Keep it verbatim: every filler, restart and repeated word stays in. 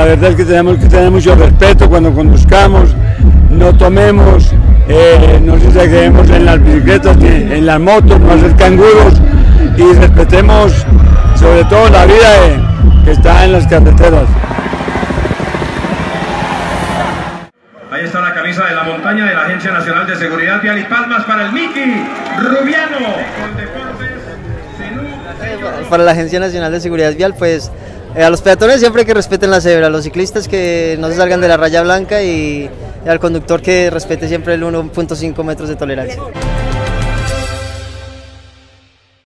La verdad es que tenemos que tener mucho respeto cuando conduzcamos, no tomemos, eh, no se exageremos en las bicicletas ni en las motos, no hacer canguros y respetemos sobre todo la vida eh, que está en las carreteras. Ahí está la camisa de la montaña de la Agencia Nacional de Seguridad Vial y palmas para el Miki Rubiano. Para la Agencia Nacional de Seguridad Vial, pues eh, a los peatones siempre que respeten la cebra, a los ciclistas que no se salgan de la raya blanca y, y al conductor que respete siempre el uno punto cinco metros de tolerancia.